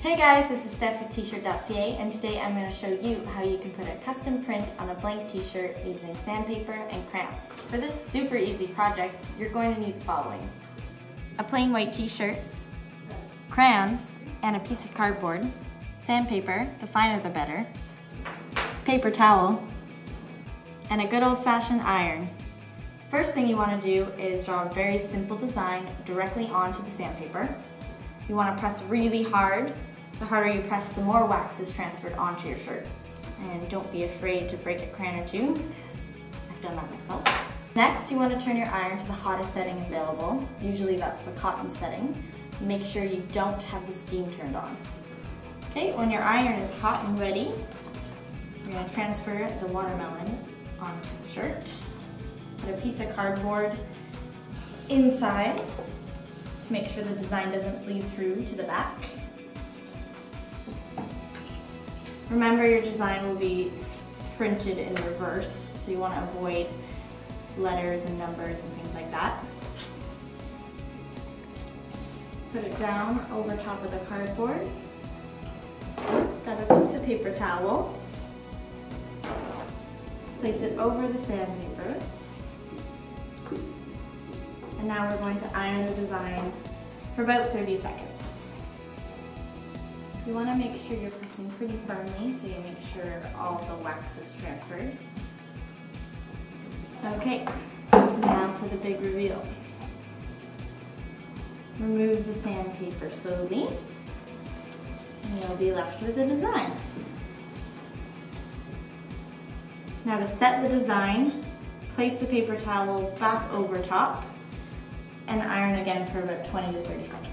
Hey guys, this is Steph with T-shirt.ca, and today I'm going to show you how you can put a custom print on a blank t-shirt using sandpaper and crayons. For this super easy project, you're going to need the following: a plain white t-shirt, crayons, and a piece of cardboard, sandpaper, the finer the better, paper towel, and a good old-fashioned iron. First thing you want to do is draw a very simple design directly onto the sandpaper. You want to press really hard. The harder you press, the more wax is transferred onto your shirt. And don't be afraid to break a crayon or two, because I've done that myself. Next, you want to turn your iron to the hottest setting available. Usually that's the cotton setting. Make sure you don't have the steam turned on. Okay, when your iron is hot and ready, you're going to transfer the watermelon onto the shirt. Put a piece of cardboard inside to make sure the design doesn't bleed through to the back. Remember, your design will be printed in reverse, so you want to avoid letters and numbers and things like that. Put it down over top of the cardboard. Got a piece of paper towel. Place it over the sandpaper. And now we're going to iron the design for about 30 seconds. You want to make sure you're pressing pretty firmly so you make sure all the wax is transferred. Okay, now for the big reveal. Remove the sandpaper slowly, and you'll be left with a design. Now to set the design, place the paper towel back over top and iron again for about 20 to 30 seconds.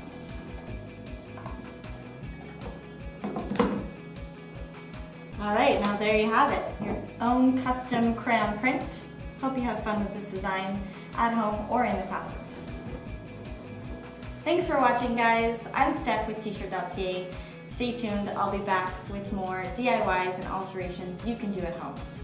All right, now there you have it, your own custom crayon print. Hope you have fun with this design at home or in the classroom. Thanks for watching, guys. I'm Steph with T-shirt.ca. Stay tuned, I'll be back with more DIYs and alterations you can do at home.